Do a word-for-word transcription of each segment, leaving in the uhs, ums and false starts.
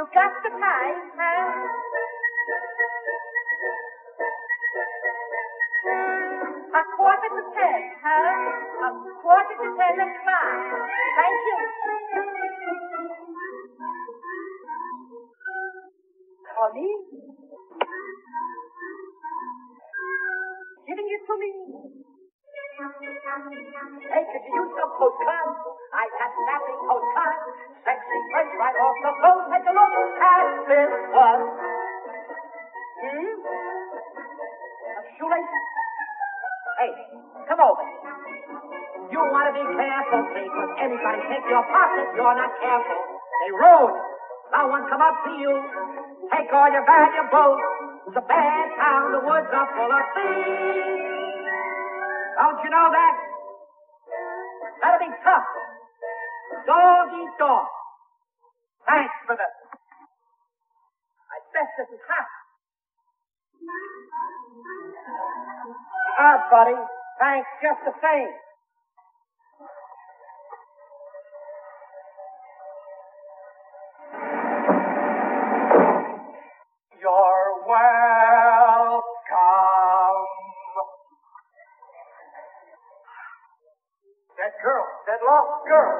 you got the time, huh? A quarter to ten, huh? A quarter to ten o'clock. Thank you. Honey? Giving it to me? Hey, could you use some postcards? I got snapping postcards. Sexy French right off the phone. Take a look at this one. Hmm? A shoelace? Hey, come over. You want to be careful, because anybody take your pocket, you're not careful. They ruin it. Now one come up to you, take all your valuables. It's a bad town, the woods are full of thieves. Don't you know that? That'll be tough. Dog eat dog. Thanks for the... I bet this is hot. Ah, buddy. Thanks just the same. You're welcome. That girl, that lost girl.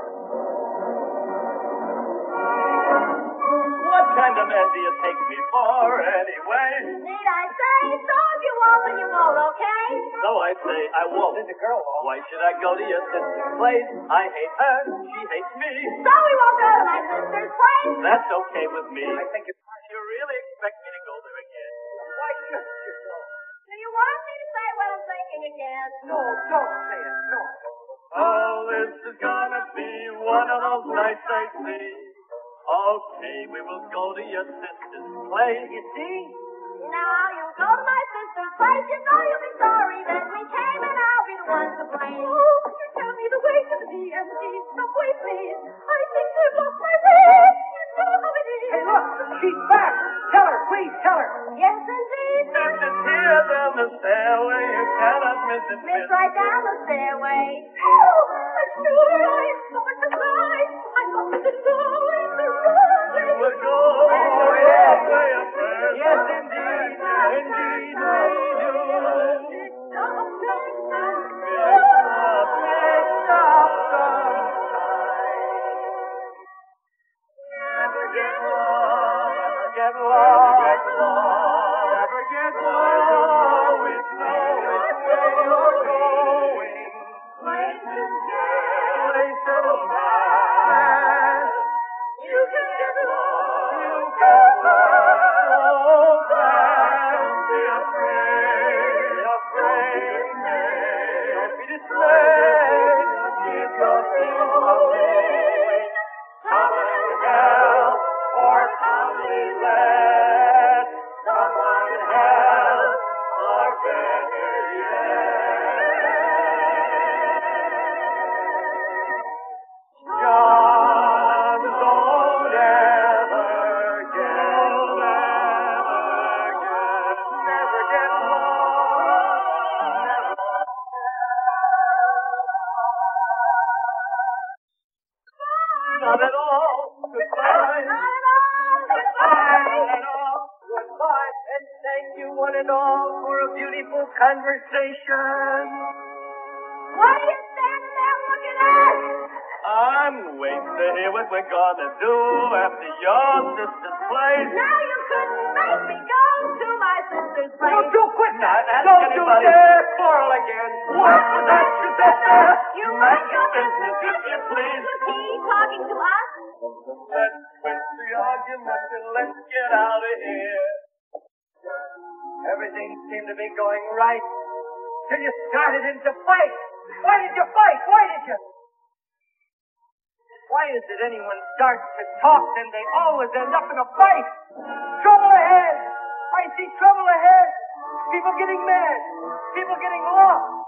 What kind of man do you take me for, anyway? Need I say so? If you won't, then you won't, okay? So I say I won't. Did the girl won't? Why should I go to your sister's place? I hate her, she hates me. So we won't go to my sister's place? That's okay with me. I think it's... You really expect me to go there again? Why shouldn't you go? Do you want me to say what I'm thinking again? No, don't say it. No. Oh, this is gonna be one of those nights I see. Okay, we will go to your sister's place. You see? Now you go to my sister's place. You know you'll be sorry that we came, and I'll be the one to blame. Oh, could you tell me the way to the D M C subway, please? I think I've lost my way. You know how it is. Hey, look, she's back. Tell her, please tell her. Yes, indeed. If it's here down the stairway, you cannot miss it. Miss right down the stairway. Oh, I'm sure I thought to cry. I thought to know it's the wrong way. You will go Oh, yes. way up there. Yes, indeed. Indeed, we do. Stop, stop, stop. Stop sometime. Never get lost. Never get lost. Never get lost. We know which way you're going. Places get, places pass. You can get lost. You can lost so fast. Don't be afraid. Be afraid. Don't be dismayed. Keep your feet moving. Someone help or calmly let someone help or better yet. John, don't ever get, never get, never get lost, never. Not at all. Goodbye. Not at all. Goodbye. Not at all. Goodbye. And thank you one and all for a beautiful conversation. What are you standing there looking at? I'm waiting to hear what we're gonna do after your sister's place. Now you couldn't make me go to my sister's place. Don't you quit that. Ask Don't you anybody. dare quarrel again. What was that you said there? You mind your business, if you please. Was he talking to us? Let's quit the argument and let's get out of here. Everything seemed to be going right till you started into fight. Why did you fight? Why did you? Why is it anyone starts to talk and they always end up in a fight? Trouble ahead. I see trouble ahead. People getting mad. People getting lost.